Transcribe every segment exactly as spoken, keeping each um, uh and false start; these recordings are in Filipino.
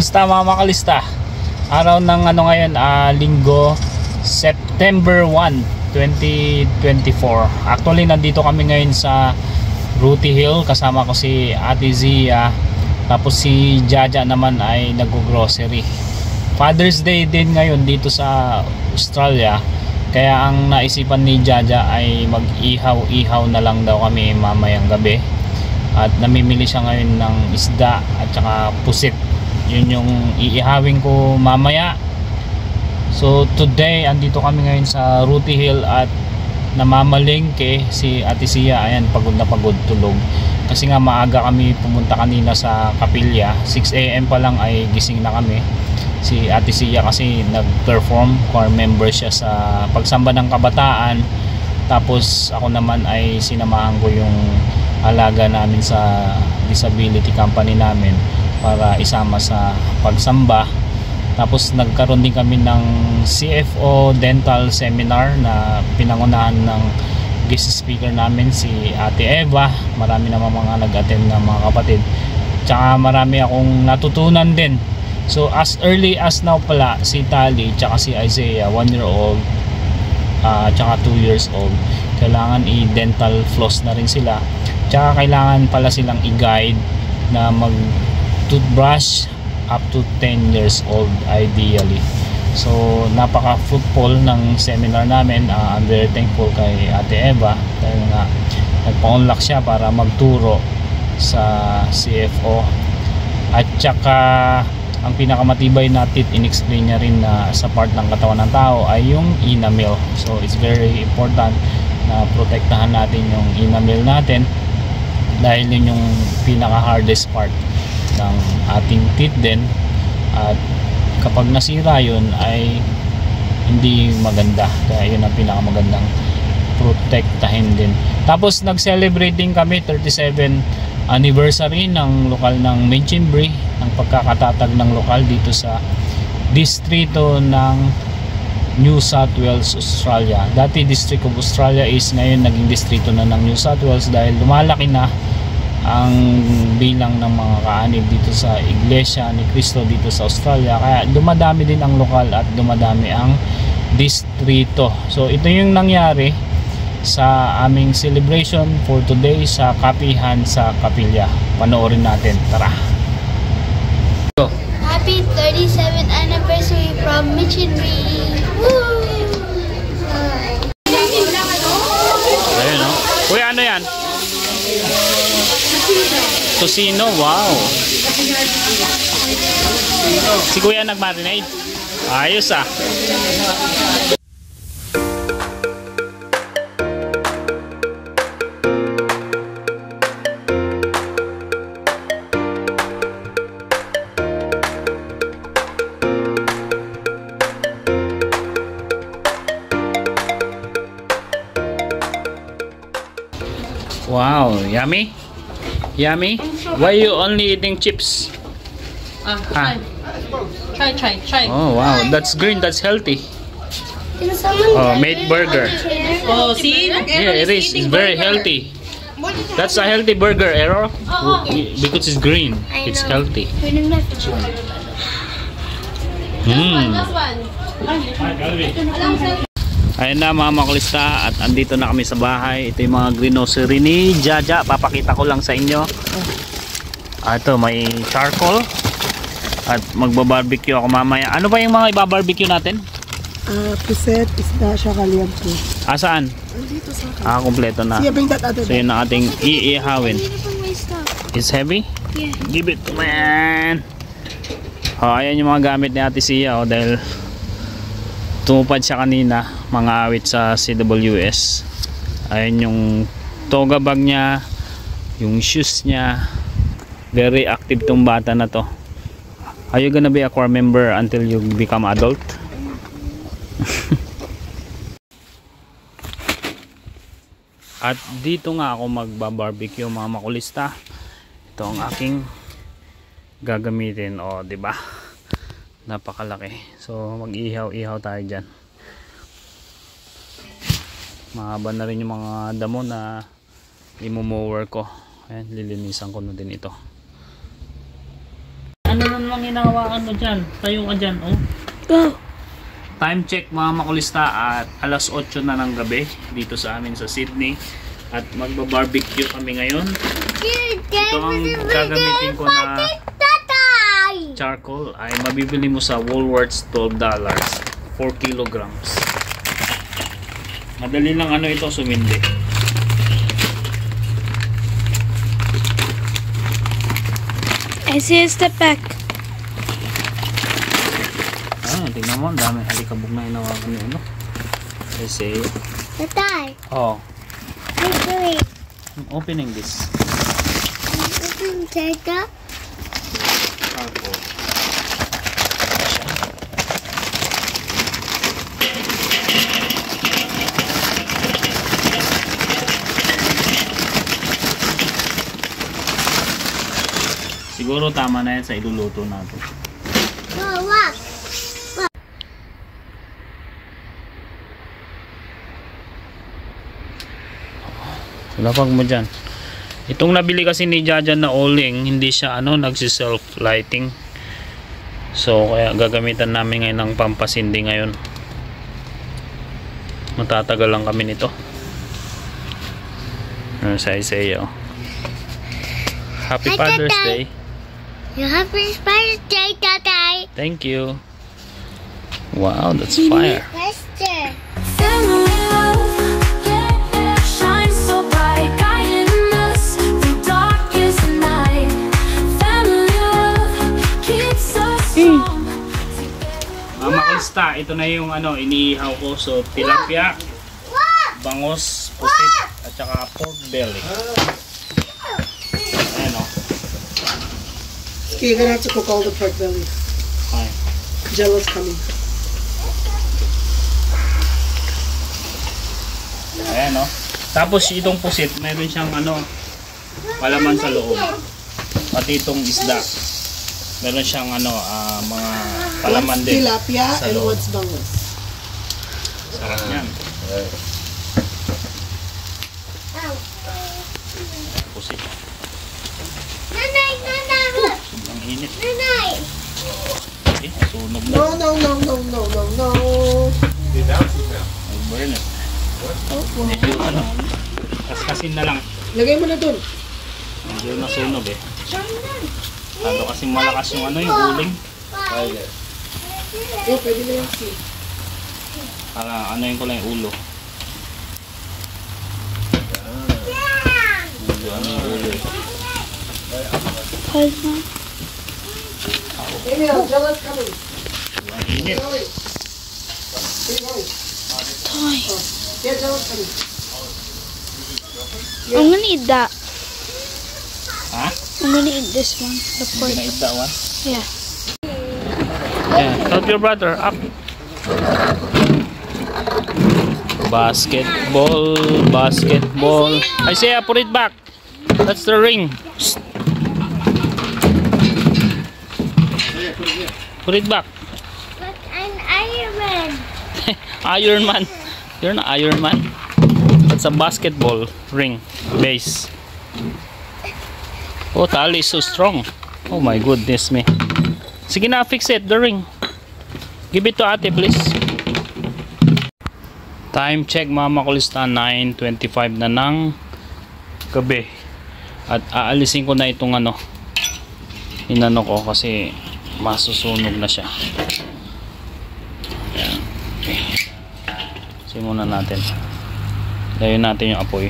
Kumusta mga makalista? Araw ng ano ngayon, uh, linggo, September first, twenty twenty-four. Actually nandito kami ngayon sa Ruti Hill, kasama ko si Ate Zia, tapos si Jaja naman ay nag-grocery. Father's Day din ngayon dito sa Australia, kaya ang naisipan ni Jaja ay mag-ihaw-ihaw na lang daw kami mamayang gabi. At namimili siya ngayon ng isda at saka pusit. Yun yung iihawin ko mamaya. So today andito kami ngayon sa Ruti Hill at namamalengke si Ate Sia. Ayan, pagod na pagod, tulog. Kasi nga maaga kami pumunta kanina sa kapilya. six A M pa lang ay gising na kami. Si Ate Sia kasi nag-perform, choir member siya sa pagsamba ng kabataan. Tapos ako naman ay sinamahan ko yung alaga namin sa disability company namin para isama sa pagsamba. Tapos nagkaroon din kami ng C F O dental seminar na pinangunahan ng guest speaker namin si Ate Eva. Marami naman mga nag-attend na mga kapatid, tsaka marami akong natutunan din. So as early as now pala, si Tali tsaka si Isaiah, one year old uh, tsaka two years old, kailangan i-dental floss na rin sila. Tsaka kailangan pala silang i-guide na mag toothbrush up to ten years old ideally. So napaka fruitful ng seminar namin. uh, I'm very thankful kay Ate Eva dahil nga nagpa-unlock siya para magturo sa C F O. At tsaka ang pinakamatibay na teeth, in-explain niya rin na sa part ng katawan ng tao ay yung enamel. So it's very important na protektahan natin yung enamel natin dahil yun yung pinaka hardest part ng ating teeth din. At kapag nasira yun ay hindi maganda, kaya yun ang pinakamagandang protektahin din. Tapos nag-celebrate din kami thirty-seven anniversary ng lokal ng Minchinbury, ng pagkakatatag ng lokal dito sa distrito ng New South Wales, Australia. Dati District of Australia is ngayon naging distrito na ng New South Wales dahil lumalaki na ang bilang ng mga kaanib dito sa Iglesia ni Cristo dito sa Australia, kaya dumadami din ang lokal at dumadami ang distrito. So ito yung nangyari sa aming celebration for today sa kapihan sa kapilya. Panoorin natin, tara. Happy thirty-seventh anniversary from Minchinbury. Woo! Ayun, no? Kuya, ano yan? Tocino, wow. Si Kuya nag-marinade. Ayos ah. Wow, yummy. Yummy? Why you only eating chips? Ah, Ah. try. Try, try, try. Oh wow, that's green, that's healthy. Can someone Oh, get made it? burger. Oh, see? Yeah, it is. It's very healthy. That's a healthy burger, Error. Because it's green, it's healthy. Mm. Ayun na mga makulista, at andito na kami sa bahay. Ito yung mga grocery ni Jaja. Papakita ko lang sa inyo. Ah, ito may charcoal. At magba-barbecue ako mamaya. Ano ba yung mga iba-barbecue natin? Ah, uh, puset, isda, siya kalyampo. Ah, saan? Andito sa akin. Ah, kompleto na. Siya, bring that other So yun ang ating iihawin. Yeah. It's heavy? Yeah. Give it to man. Oh, ayan yung mga gamit ni Ate Sia, oh, dahil tumupad siya kanina, mga awit sa C W S. Ayan yung toga bag niya, yung shoes niya. Very active tong bata na to. Are you gonna be a choir member until you become adult? At dito nga ako magba-barbecue mga makulista. Ito ang aking gagamitin, oh, 'di ba? Napakalaki. So mag-ihaw-ihaw tayo diyan. Mahaba na rin yung mga damo na i-mower ko. Ayan, lilinisan ko na din ito. ano na naman hinahawakan mo dyan? Tayo ka dyan, oh. Go. Time check mga makulista at alas otso na ng gabi dito sa amin sa Sydney. At magba-barbecue kami ngayon. Ito ang gagamitin ko na charcoal ay mabibili mo sa Woolworths twelve dollars, four kilograms. Madali lang ano ito sumindi. I see a step back. Ah, tingnan mo, ang dami alikabok na hinawakan niyo, no? I say, Tatay, oh, I'm doing. I'm opening this Open Tata. charcoal. Siguro tama na yan sa iluluto natin. Go, walk. Lapag mo dyan. Itong nabili kasi ni Jaja na O-Ling, hindi siya ano, nagsi-self lighting. So kaya gagamitan namin ngayon ng pampasindi ngayon. Matatagal lang kami nito. Ano sa Isaiah? Happy Hi, Father's Tatay. Day. You happy birthday, Tatay. Thank you. Wow, that's fire. Faster. Family love, yeah, yeah, shines so bright, guiding us through darkest night. Family love keeps us strong. Mga makulista, ito na yung ano, iniihaw ko. So, tilapia, bangos, pusit, at saka pork belly. Ayan o. Okay, you're gonna have to cook all the pork belly. Okay. Jello's coming. Ayan o. Tapos itong pusit, meron siyang ano, palaman sa loob. Pati itong isda. Meron siyang ano, ah, mga palaman What's din tilapia sa and loob. what's bangus? Sarap yan. Pusit. Nanay, nanay, look. Ang init. Nanay. Eh, sunog na. No, no, no, no, no, no, no. Mag-burn it. Medyo ano, kaskasin na lang. Lagay mo na dun. Medyo nasunog eh. Lalo kasi malakas yung ano, yung uling. Eh, pwede na yung seed. Para ano yung ko lang yung ulo. Medyo ano yung ulo eh. Hold on. Emil, Jello's coming. Ang init. Hurry. Hey, hurry. Yeah, Jello's coming. I'm gonna eat that. Ha? I'm gonna eat this one. The pork. Gonna eat that one? Yeah. Yeah, help your brother up. Basketball, basketball. Isaiah, put it back. That's the ring. Psst. Put it back. Look, I'm Iron Man. Iron Man. You're not Iron Man. That's a basketball ring base. Oh, tali is so strong. Oh my goodness me. Sige na, fix it, the ring. Give it to ate, please. Time check mga makulista, nine twenty-five na ng gabi. At aalisin ko na itong ano, inano ko kasi masusunog na siya. Ayan. Okay. Simulan natin. Layo natin yung apoy.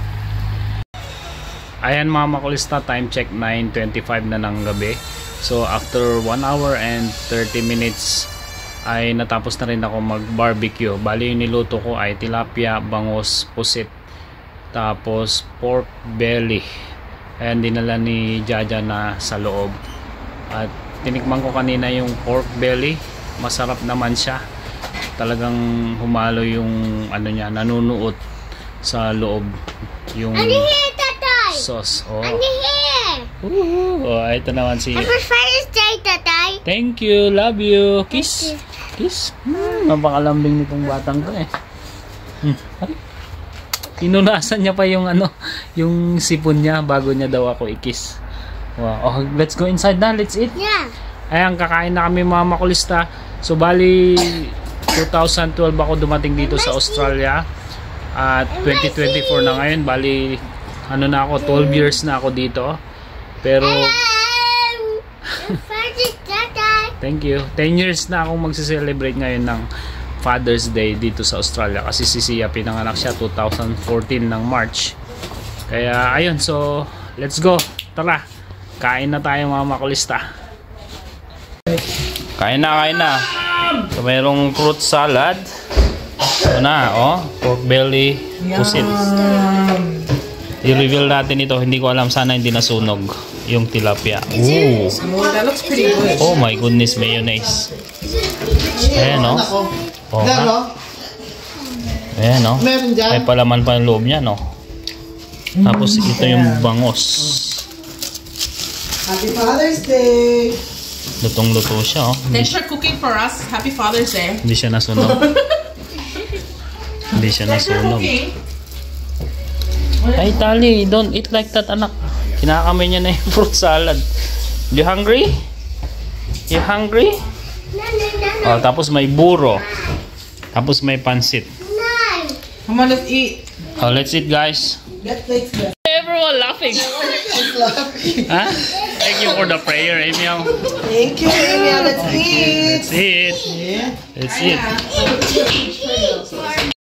Ayan mga makulista, time check nine twenty-five na ng gabi. So after one hour and thirty minutes ay natapos na rin ako mag barbecue. Bali yung niluto ko ay tilapia, bangos, pusit, tapos pork belly. Ayan, dinala ni Jaja na sa loob. At tinikman ko kanina yung pork belly, masarap naman siya. Talagang humalo yung ano niya, nanunuot sa loob yung I'm here, Tatay. sauce. Oh. I'm here. Woohoo! Oh, ito naman si Happy Father's Day, Tatay. Thank you, love you. Kiss. Kiss. Hmm, napakalambing nitong batang to eh. Hmm. Ay. Pinunasan niya pa yung ano, yung sipon niya bago niya daw ako i-kiss. Wow. Oh, let's go inside na. Let's eat. Yeah. Ayan, kakain na kami mga makulista. So, bali, twenty twelve ako dumating dito sa Australia. At twenty twenty-four na ngayon. Bali, ano na ako, twelve years na ako dito. Pero, Hello. Father's Tatay. thank you. ten years na akong magse-celebrate ngayon ng Father's Day dito sa Australia. Kasi si Sia, pinanganak siya two thousand fourteen ng March. Kaya, ayun. So, let's go. Tara. Kain na tayo mga makulista. Kain na, kain na. So, mayroong fruit salad. Ito na, oh. Pork belly, pusit. I-reveal natin ito. Hindi ko alam, sana hindi nasunog yung tilapia. Ooh. Oh, that looks pretty good. Oh my goodness, mayonnaise. Ayan, no? Oh, ha? Ayan, no? Meron dyan. May palaman pa yung loob niya, no? Tapos ito yung bangos. Happy Father's Day. Lutong-luto siya, oh. Thanks for cooking for us. Happy Father's Day. Hindi siya nasunog. Hindi siya Thanks for nasunog. cooking. Ay, Tali, don't eat like that, anak. Kinakamay niya na yung fruit salad. You hungry? You hungry? No, no, no, Oh, tapos may buro. Tapos may pansit. no. Come on, let's eat. Oh, let's eat, guys. Netflix. Everyone laughing. Huh? Thank you for the prayer, Emil. Thank you, Amy. Let's eat. Let's eat. Yeah. Let's eat.